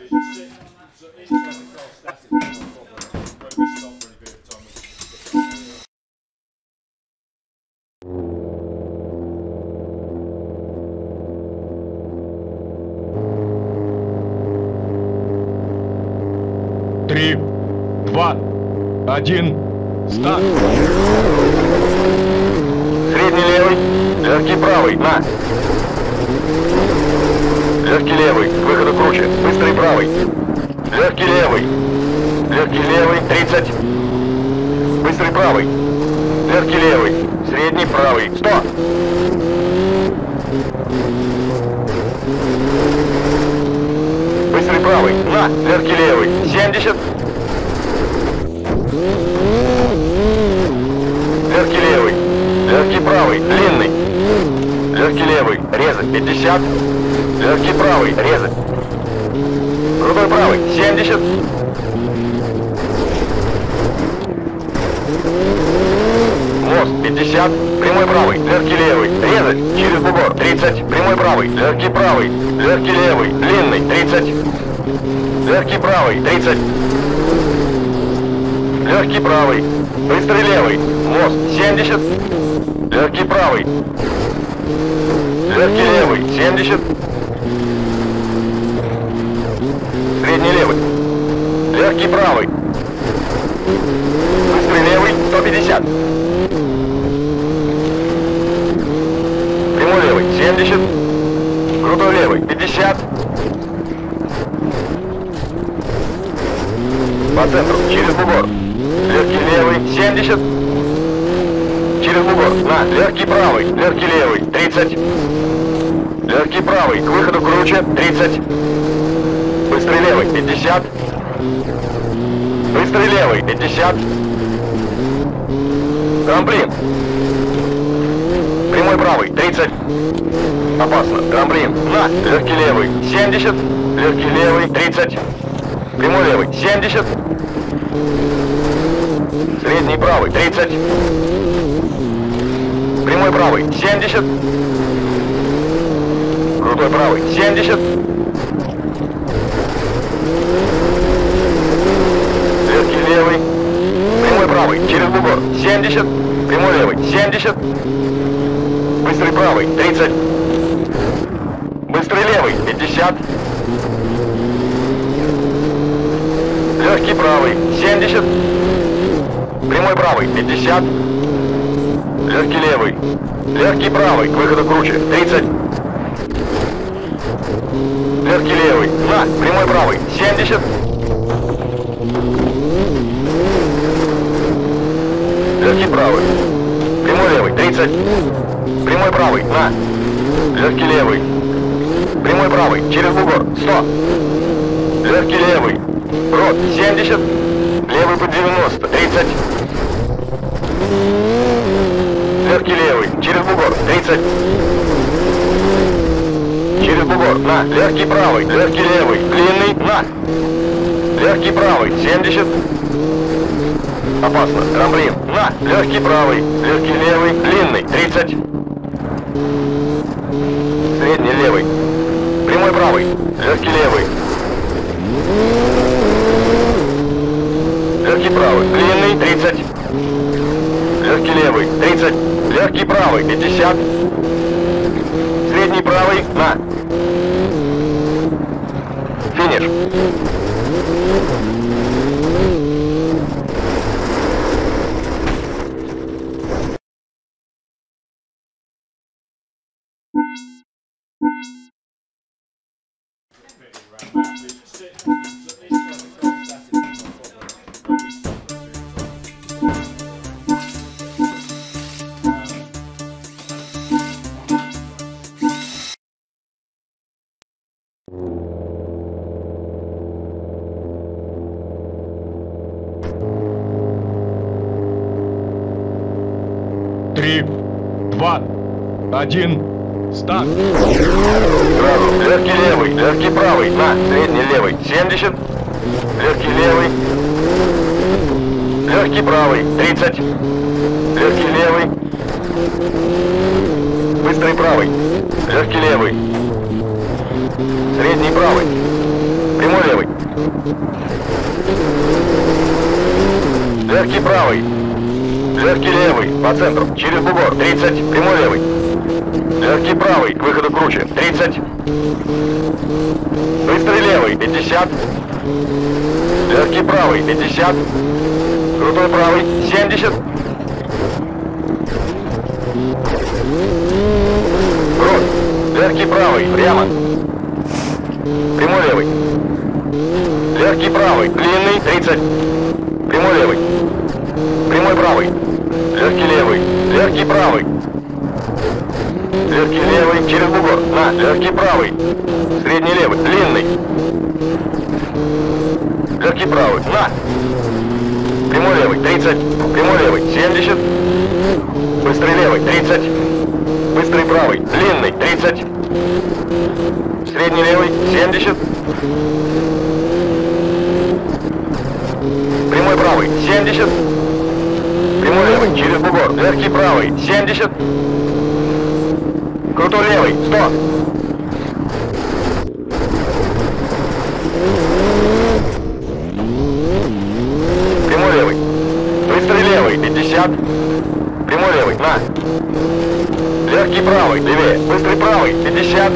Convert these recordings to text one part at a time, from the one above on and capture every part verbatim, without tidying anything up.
Три, два, один, старт! Средний левый, легкий правый, на! Легкий левый, к выходу круче, быстрый правый. Легкий левый, легкий левый, тридцать. Быстрый правый. Легкий левый, средний правый, сто. Быстрый правый, на! Легкий левый, семьдесят. Легкий левый, легкий правый, длинный. Легкий левый, резать, пятьдесят. Легкий правый, резать. Крутой правый, семьдесят. Мост, пятьдесят. Прямой правый, легкий левый, резать. Через бугор, тридцать. Прямой правый, легкий правый, легкий левый, длинный, тридцать. Легкий правый, тридцать. Легкий правый, быстрый левый. Мост, семьдесят. Легкий правый. Легкий левый, семьдесят. Средний левый. Легкий правый. Быстрый левый, сто пятьдесят. Прямой левый, семьдесят. Крутой левый, пятьдесят. По центру, через бугор. Легкий левый, семьдесят. Через бугор, на, легкий правый, легкий левый, тридцать. Легкий правый, к выходу круче, тридцать. Быстрый левый, пятьдесят. Быстрый левый, пятьдесят. Трамплин. Прямой правый, тридцать. Опасно, трамплин, на, легкий левый, семьдесят. Легкий левый, тридцать. Прямой левый, семьдесят. Средний правый, тридцать. Прямой правый, семьдесят. Крутой правый, семьдесят. Легкий левый. Прямой правый, через бугор, семьдесят. Прямой левый, семьдесят. Быстрый правый, тридцать. Быстрый левый, пятьдесят. Легкий правый, семьдесят. Прямой правый, пятьдесят. Легкий левый. Легкий правый, к выходу круче, тридцать. Легкий левый, на, прямой правый, семьдесят. Легкий правый. Прямой левый, тридцать. Прямой правый, на. Легкий левый. Прямой правый, через бугор, сто. Легкий левый. Рот, семьдесят. Левый по девяносто, тридцать. Легкий левый, через бугор, тридцать. Через бугор, на. Легкий правый, легкий левый, длинный, на. Легкий правый, семьдесят. Опасно, трамплин, на. Легкий правый, легкий левый, длинный, тридцать. Средний левый. Прямой правый, легкий левый. Легкий правый, длинный, тридцать. Легкий левый, тридцать. Легкий правый, пятьдесят. Средний правый, на. Финиш. Три, два, один, старт! Сразу, легкий левый, легкий правый, на, средний левый, семьдесят. Легкий левый. Легкий правый, тридцать. Легкий левый. Быстрый правый. Легкий левый. Средний правый. прямой левый. Легкий правый. Легкий левый, по центру, через бугор, тридцать, прямой левый. Легкий правый, к выходу круче, тридцать. Быстрый левый, пятьдесят. Легкий правый, пятьдесят. Крутой правый, семьдесят. Крут. Легкий правый, прямо. Прямой левый. Легкий правый, длинный, тридцать. Прямой левый. Прямой правый. Легкий левый. Легкий правый. Легкий левый, через бугор. На, легкий правый. Средний левый, длинный. Легкий правый, на. Прямой левый, тридцать. Прямой левый, семьдесят. Быстрый левый, тридцать. Быстрый правый, длинный, тридцать. Средний левый, семьдесят. Прямой правый, семьдесят. Прямой левый, через бугор. Легкий правый, семьдесят. Крутой левый, сто. Прямой левый. Быстрый левый, пятьдесят. Прямой левый, на. Легкий правый, левее. Быстрый правый, пятьдесят.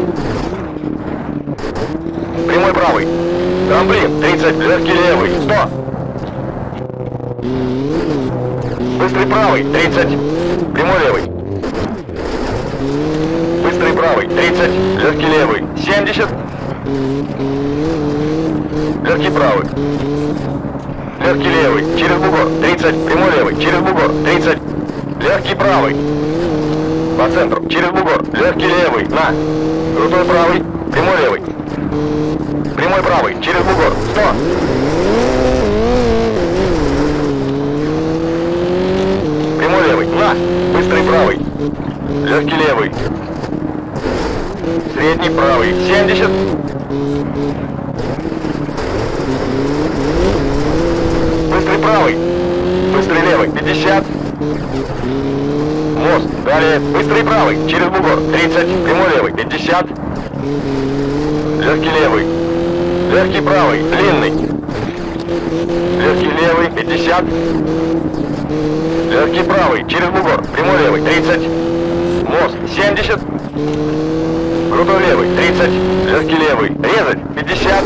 Прямой правый. Трамплин, тридцать. Легкий левый, сто. Быстрый правый, тридцать. Прямой левый. Быстрый правый, тридцать. Легкий левый, семьдесят. Легкий правый. Легкий левый, через бугор, тридцать. Прямой левый, через бугор, тридцать. Легкий правый. По центру, через бугор. Легкий левый, на. Крутой правый, прямой левый. Прямой правый, через бугор, сто. Прямой левый, на. Быстрый правый. Легкий левый. Средний правый, семьдесят. Быстрый правый. Быстрый левый, пятьдесят. Мост, далее. Быстрый правый, через бугор, тридцать. Прямой левый, пятьдесят. Легкий левый. Легкий правый, длинный. Легкий левый, пятьдесят. Легкий правый, через бугор, прямой левый, тридцать. Мост, семьдесят. Крутой левый, тридцать. Легкий левый, резать, пятьдесят.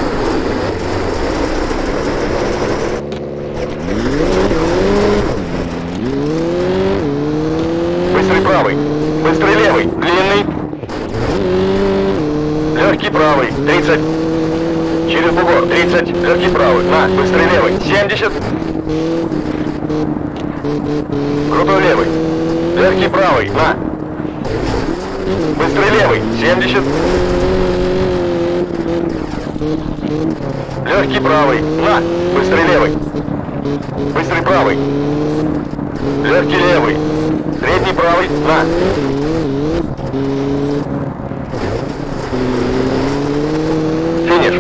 Быстрый правый. Быстрый левый, длинный. Легкий правый, тридцать. Через бугор, тридцать. Легкий правый, на. Быстрый левый, семьдесят. Крутой левый. Легкий правый, на. Быстрый левый, семьдесят. Легкий правый, на. Быстрый левый. Быстрый правый. Легкий левый. Средний правый, на. Финиш.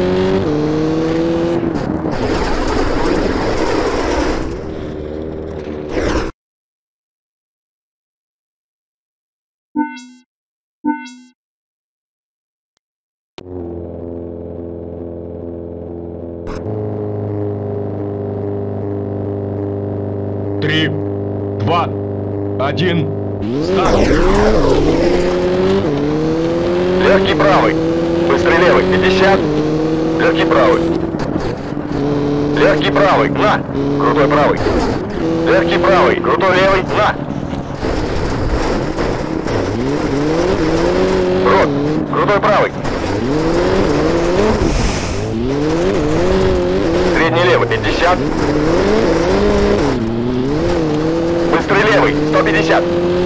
Три, два, один, старт. Легкий правый. Быстрый левый, пятьдесят. Легкий правый. Легкий правый, на. Крутой правый. Легкий правый, крутой левый, на. Рот. Крутой правый. Средний левый, пятьдесят. Быстрый левый, сто пятьдесят.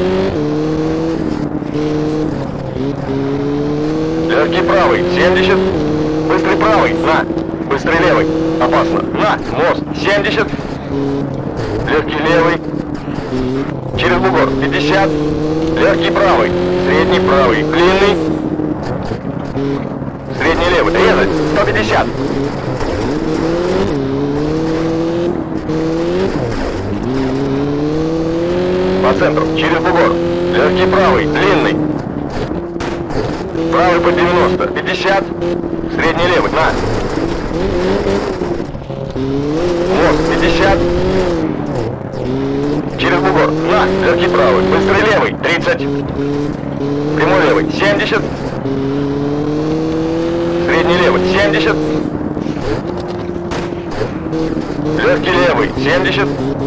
Легкий правый, семьдесят. Быстрый правый, на. Быстрый левый, опасно, на. Мост, семьдесят. Легкий левый. Через бугор, пятьдесят. Легкий правый, средний правый, длинный. Средний левый, резать, сто пятьдесят. По центру, через бугор. Легкий правый, длинный. Правый по девяносто, пятьдесят. Средний левый, на. пятьдесят. Через бугор. На, легкий правый. Быстрый левый. тридцать. Прямой левый. семьдесят. Средний левый. семьдесят. Легкий левый. семьдесят.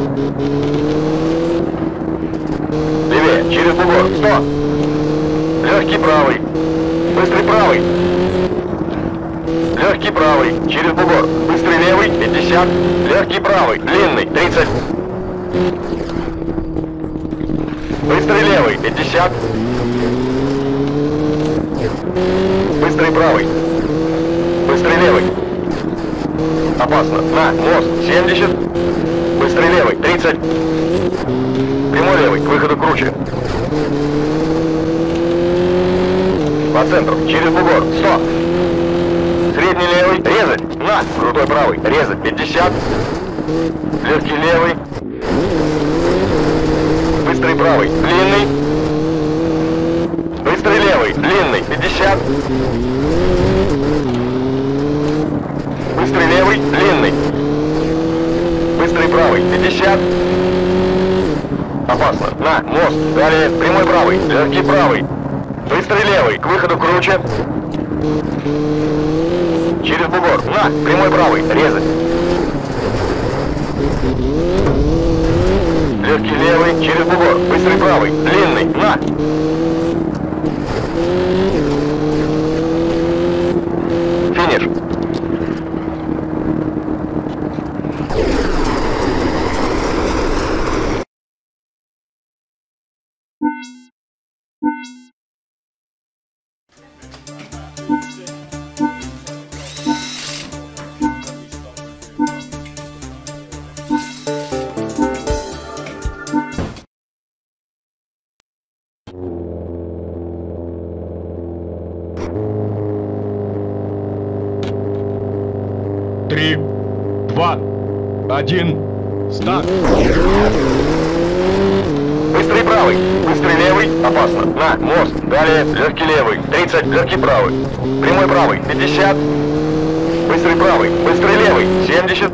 Левее. Через бугор. сто. Легкий правый. Быстрый правый. Легкий правый. Через бугор. Быстрый левый. пятьдесят. Легкий правый. Длинный. тридцать. Быстрый левый. пятьдесят. Быстрый правый. Быстрый левый. Опасно. На, мост. семьдесят. Быстрый левый. тридцать. Прямой левый. К выходу круче. По центру. Через бугор. сто. Средний левый. Резать. На. Крутой правый. Резать. пятьдесят. Легкий левый. Быстрый правый. Длинный. Быстрый левый. Длинный. пятьдесят. Быстрый левый. Длинный. Быстрый правый. пятьдесят. Опасно. На. Мост. Далее. Прямой правый. Легкий правый. Быстрый левый. К выходу круче. Через бугор. На. Прямой правый. Резать. Легкий левый. Через бугор. Быстрый правый. Длинный. На. Финиш. Три, два, один, старт! Быстрый правый. Быстрый левый. Опасно. На. Мост. Далее. Легкий левый. тридцать. Легкий правый. Прямой правый. пятьдесят. Быстрый правый. Быстрый левый. семьдесят.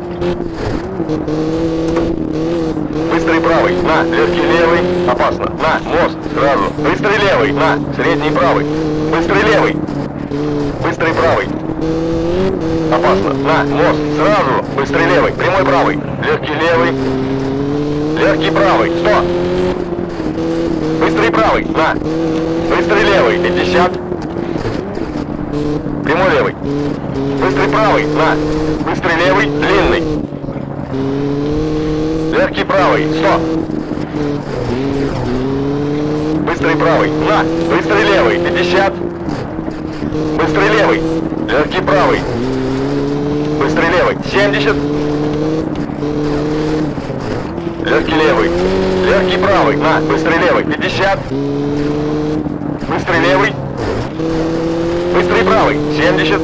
Быстрый правый. На. Легкий левый. Опасно. На. Мост. Сразу. Быстрый левый. На. Средний правый. Быстрый левый. Быстрый правый. Опасно. На. Мост. Сразу. Быстрый левый. Прямой правый. Легкий левый. Легкий правый. сто. Быстрый правый. На. Быстрый левый. пятьдесят. Прямой левый. Быстрый правый. На. Быстрый левый. Длинный. Легкий правый. сто. Быстрый правый. На. Быстрый левый. пятьдесят. Быстрый левый. Легкий правый. Быстрый левый. семьдесят. Легкий левый. Легкий правый. На. Быстрый левый. пятьдесят. Быстрый левый. Быстрый правый. семьдесят.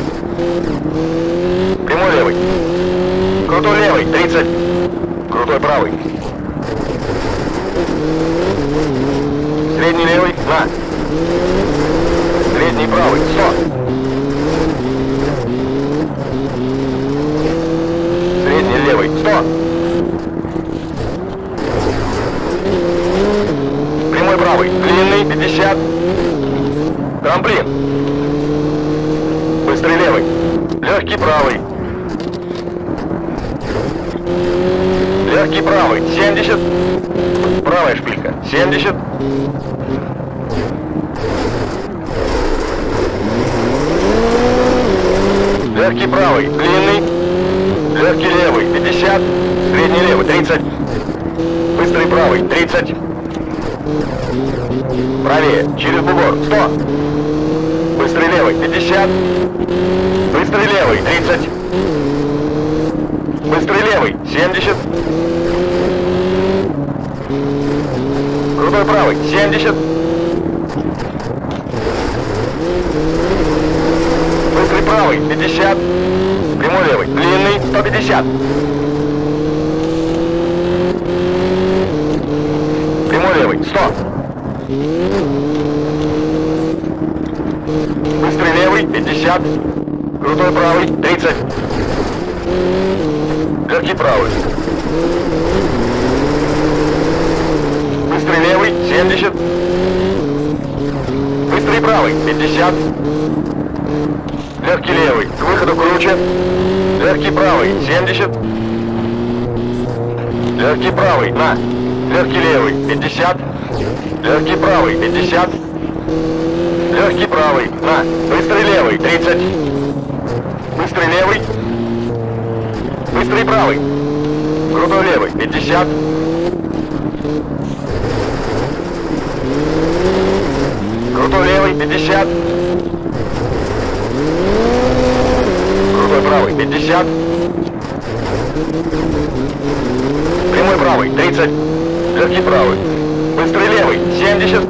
Прямой левый. Крутой левый. тридцать. Крутой правый. Средний левый. На. Средний правый. сто. Средний левый. сто. Прямой правый. Длинный. пятьдесят. Трамплин. Быстрый левый. Легкий правый. Легкий правый. семьдесят. Правая шпилька. семьдесят. Легкий правый. Длинный. Легкий левый. пятьдесят. Средний левый. тридцать. Быстрый правый. тридцать. Правее. Через бугор. сто. Быстрый левый. пятьдесят. Быстрый левый. тридцать. Быстрый левый. семьдесят. Крутой правый. семьдесят. Быстрый правый. пятьдесят. Прямой левый. Длинный. сто пятьдесят. Прямой левый. сто. Быстрый левый. пятьдесят. Крутой правый. тридцать. Легкий правый. Быстрый левый, семьдесят. Быстрый правый, пятьдесят. Легкий левый, к выходу круче. Легкий правый, семьдесят. Легкий правый, на. Легкий левый, пятьдесят. Легкий правый, пятьдесят. Легкий правый, на. Быстрый левый, тридцать. Быстрый левый. Быстрый правый. Крутой левый, пятьдесят. Крутой левый, пятьдесят. Крутой правый, пятьдесят. Прямой правый, тридцать. Легкий правый. Быстрый левый, семьдесят.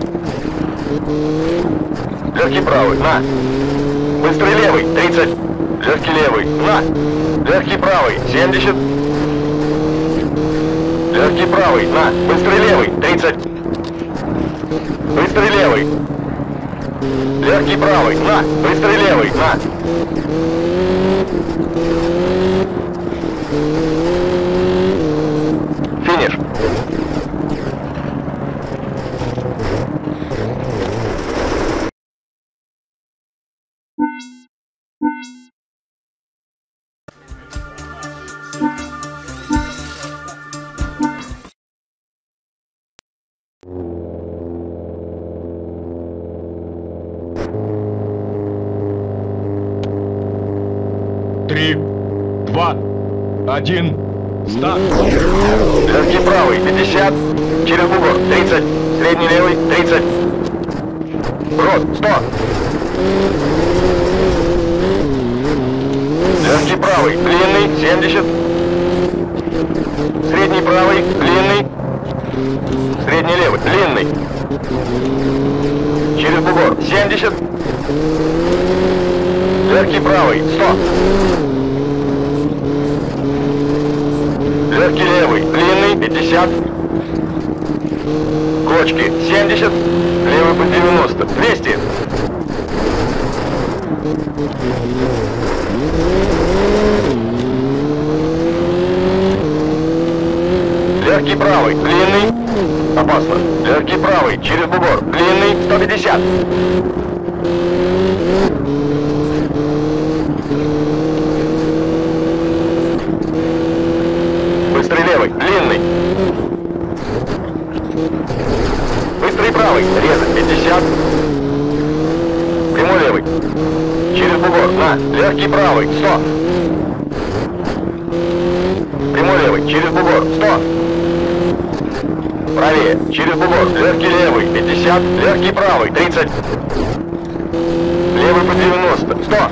Легкий правый, на. Быстрый левый, тридцать. Легкий левый, на. Легкий правый, семьдесят. Легкий правый, на. Быстрый левый, тридцать. Быстрый левый. Легкий правый, на. Быстрый левый, на. Финиш. Три, два, один, старт. Легкий правый, пятьдесят. Через бугор, тридцать. Средний левый, тридцать. Брод, сто. Легкий правый, длинный, семьдесят. Средний правый, длинный. Средний левый, длинный. Через бугор, семьдесят. Легкий правый, сто. Легкий левый, длинный, пятьдесят. Кочки, семьдесят. Левый по девяносто, двести. Легкий правый, длинный. Опасно. Легкий правый, через бугор, длинный, сто пятьдесят. Быстрый левый, длинный. Быстрый правый, резать, пятьдесят. Прямой левый. Через бугор, на. Легкий правый, сто. Прямой левый, через бугор, сто. Правее, через бугор, легкий левый, пятьдесят. Легкий правый, тридцать. Левый по девяносто, сто.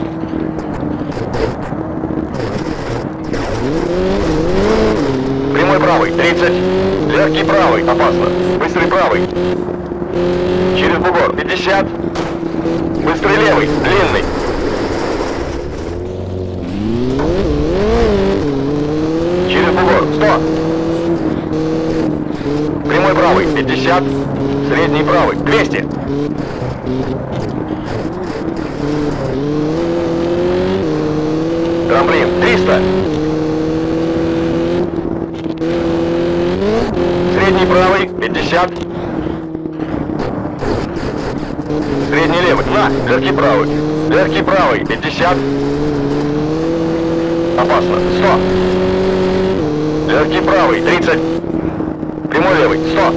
Прямой правый, тридцать. Легкий правый, опасно. Быстрый правый. Через бугор, пятьдесят. Быстрый левый, длинный. Через бугор, сто. Прямой правый, пятьдесят. Средний правый, двести. Трамплин, триста. Средний правый, пятьдесят. Средний левый, на, легкий правый. Легкий правый, пятьдесят. Опасно, сто. Легкий правый, тридцать. Прямой левый, сто.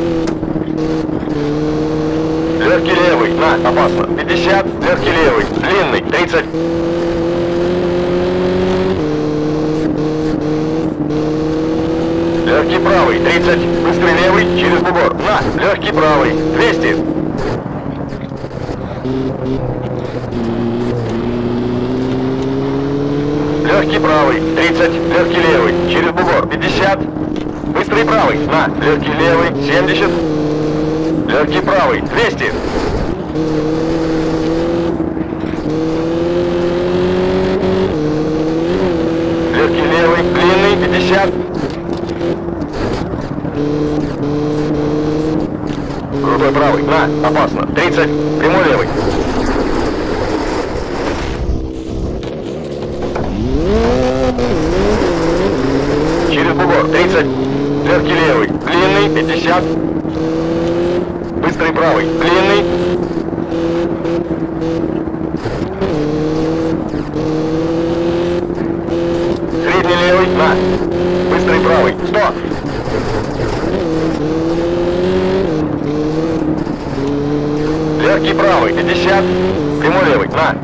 Легкий левый, на, опасно, пятьдесят. Легкий левый, длинный, тридцать. Легкий правый, тридцать. Быстрый левый, через бугор. На, легкий правый, двести. Легкий правый, тридцать. Легкий левый, через бугор, пятьдесят. Быстрый правый, на, легкий левый, семьдесят. Легкий правый, двести. Легкий левый, длинный, пятьдесят. Крутой правый, на, опасно, тридцать. Прямой левый. тридцать. Легкий левый. Длинный, пятьдесят. Быстрый правый. Длинный. Средний левый. На. Быстрый правый. сто. Легкий правый. пятьдесят. Прямой левый. На.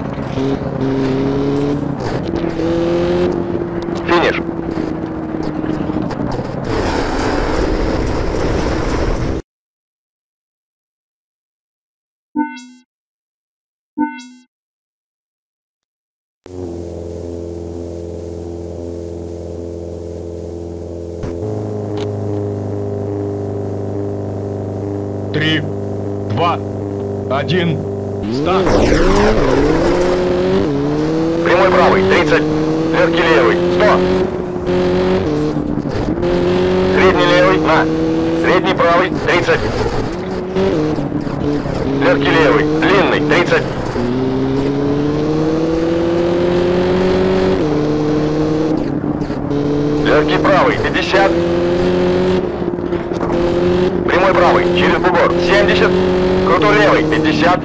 Финиш. Три, два, один, старт. Прямой правый. тридцать. Легкий левый. сто. Средний левый. На. Средний правый. тридцать. Легкий левый. Длинный. тридцать. Легкий правый. пятьдесят. Прямой правый. Через бугор. семьдесят. Крутой левый. пятьдесят.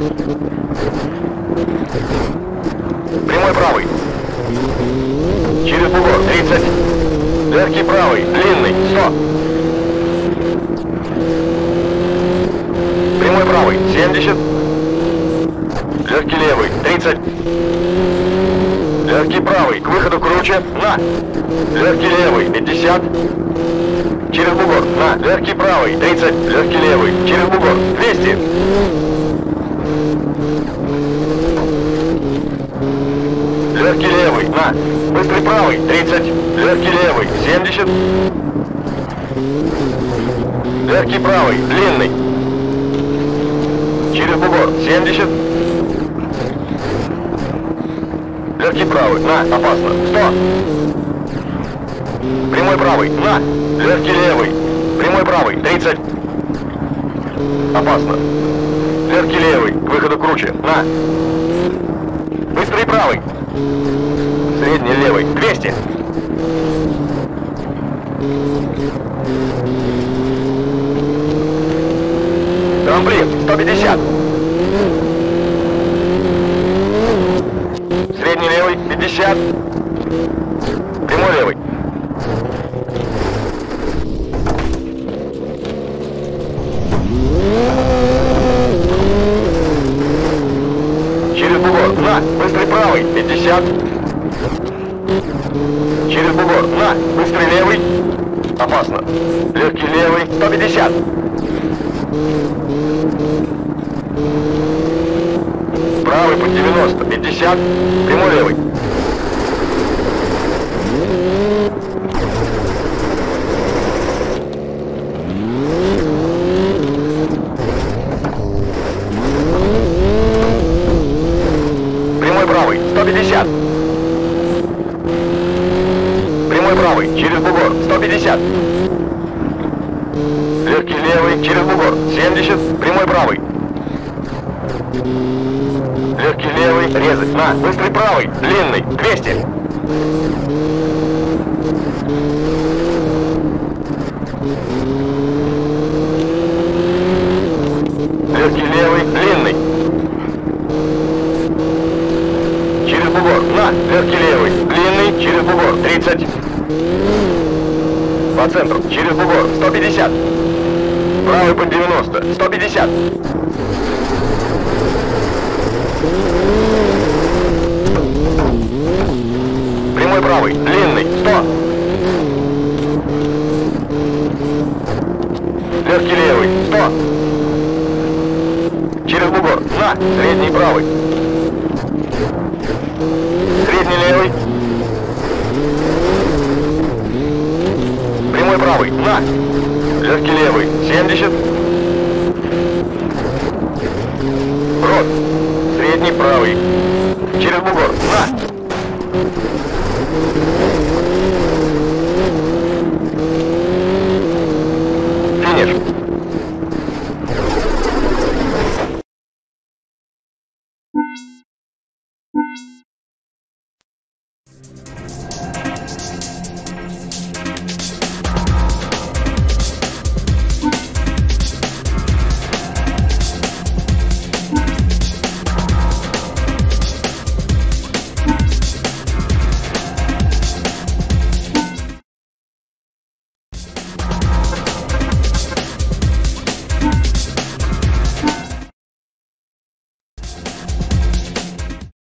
Прямой правый. Через бугор. тридцать. Легкий правый. Длинный. сто. Прямой правый. семьдесят. Легкий левый. тридцать. Легкий правый. К выходу круче. На. Легкий левый. пятьдесят. Через бугор. На. Легкий правый. тридцать. Легкий левый. Через бугор. двести. Легкий левый. На. Быстрый правый. тридцать. Легкий левый. семьдесят. Легкий правый. Длинный. Через бугор. семьдесят. Легкий правый. На. Опасно. сто. Прямой правый. На. Легкий левый. Прямой правый. тридцать. Опасно. Легкий левый. К выходу круче. На. Быстрый правый. Средний левый. двести. Трамплин. сто пятьдесят. Средний левый. пятьдесят. Прямой левый. Через бугор. На. Быстрый правый. пятьдесят. Через бугор. На. Быстрый левый. Опасно. Легкий левый. сто пятьдесят. Правый под девяносто. пятьдесят. Прямой левый. Прямой правый. сто пятьдесят. Прямой правый. Через бугор. сто пятьдесят. Легкий левый. Через бугор. семьдесят. Прямой правый. Легкий левый. Резать. На. Быстрый правый. Длинный. двести. Легкий левый. Длинный. Через бугор. На. Легкий левый. Длинный. Через бугор. тридцать. По центру. Через бугор. сто пятьдесят. Правый под девяносто. сто пятьдесят. Прямой правый. Длинный. сто. Легкий левый. сто. Через бугор. На. Средний правый. Средний левый. Прямой правый. На. Легкий левый. семьдесят. Рот. Средний правый. Через бугор. На.